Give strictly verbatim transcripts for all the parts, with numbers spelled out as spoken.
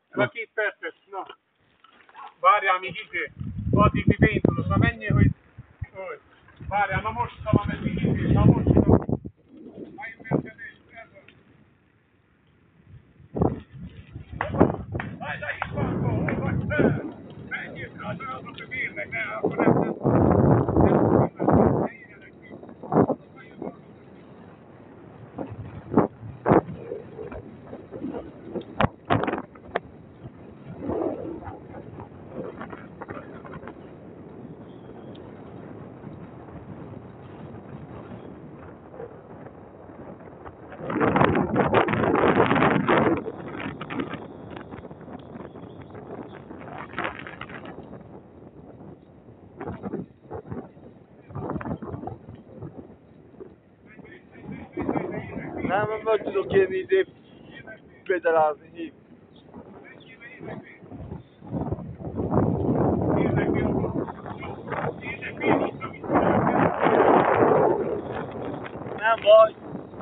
Na két percet, na. Várjál még izé. Addig mi beindulok. Na menjél, hogy... Hogy. Várjál, na most talán meg még izé. Na most talán. Hajda itt van, hol vagy te? Menjél, az azok, hogy érnek, ne, akkor nem, nem. Nem, nem meg tudok én idén pedalázni, hív. Nem baj.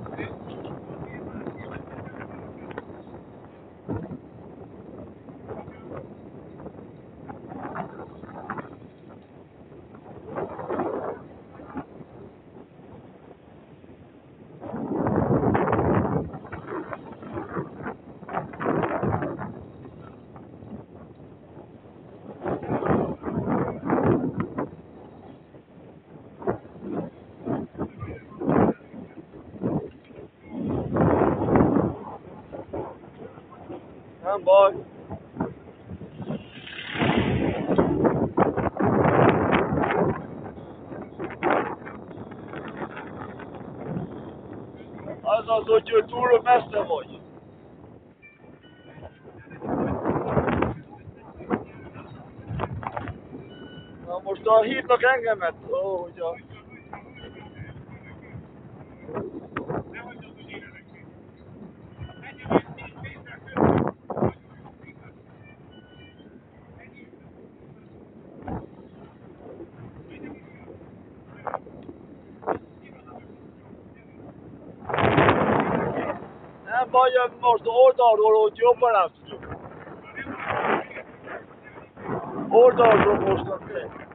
Nem baj. Az az, hogy túl messze vagy. Na most a hívnak engemet, ó, hogy a... Nem baj, most oldalról, hogy jobban látszunk. Oldalról mostak le.